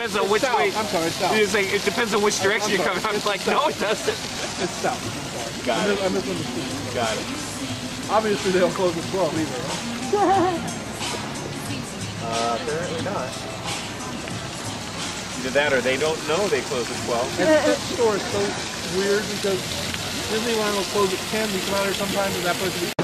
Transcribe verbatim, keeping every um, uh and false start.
depends on which south. way. I'm sorry, it's south. You're saying it depends on which direction you're coming. I'm like, no, it doesn't. It's south. I'm sorry. Got I it. I misunderstood. Got it. Obviously, they don't close at twelve either. Uh, apparently not. Either that or they don't know they close at twelve. And that store is so weird because Disneyland will close at ten. You come out here sometimes and that place will be